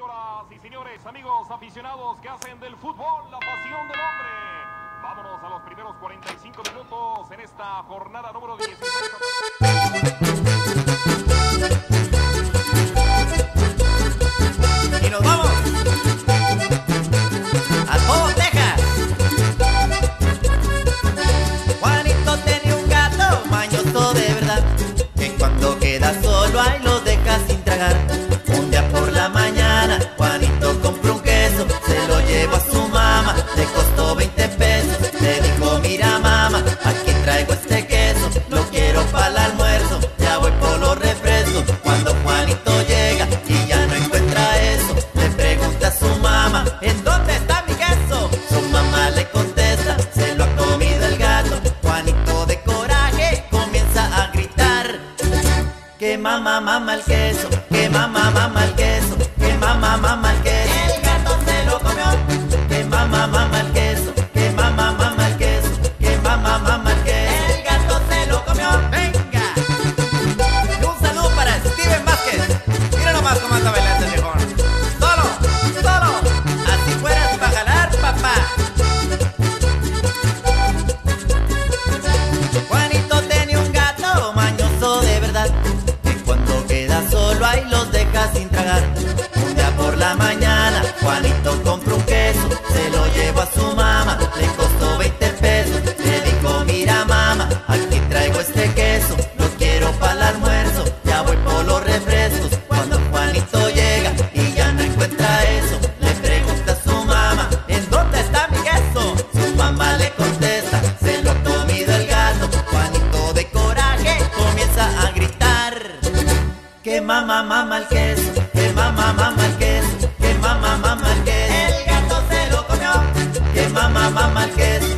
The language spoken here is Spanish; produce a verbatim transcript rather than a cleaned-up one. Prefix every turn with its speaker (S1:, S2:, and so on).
S1: Señoras y señores, amigos aficionados que hacen del fútbol la pasión del hombre. Vámonos a los primeros cuarenta y cinco minutos en esta jornada número dieciséis.
S2: Y nos vamos a todo Texas. Juanito tenía un gato mañoso de verdad, que cuando queda solo ahí lo deja sin tragar. Un día por la mañana Juanito compró un queso, se lo llevó a su mamá, le costó veinte pesos. Le dijo: mira mamá, aquí traigo este queso, lo quiero para el almuerzo, ya voy por los refrescos. Cuando Juanito llega y ya no encuentra eso, le pregunta a su mamá: ¿en dónde está mi queso? Su mamá le contesta: se lo ha comido el gato. Juanito de coraje comienza a gritar: que mamá mama el queso, que mamá mama el queso, que mamá mama el queso. El gato se lo comió. Que mamá mama el queso, que mamá mama el queso, que mamá mama el queso. El gato se lo comió. Venga. Y un saludo para Steven Vázquez. Mira nomás cómo anda bailando el viejón. Solo, solo. Así fueras para jalar, papá. Juanito tenía un gato mañoso de verdad, que cuando queda solo ahí los deja sin tragar. Un día por la mañana Juanito compró un queso, se lo llevó a su mamá, le costó veinte pesos. Le dijo: mira mamá, aquí traigo este queso, lo quiero para el almuerzo, ya voy por los refrescos. Cuando Juanito llega y ya no encuentra eso, le pregunta a su mamá: ¿en dónde está mi queso? Su mamá le contesta: se lo ha comido el gato. Juanito de coraje comienza a gritar: que mamá mama el queso, que mamá mama el queso, que mamá mama el queso. El gato se lo comió. Que mamá mama el queso,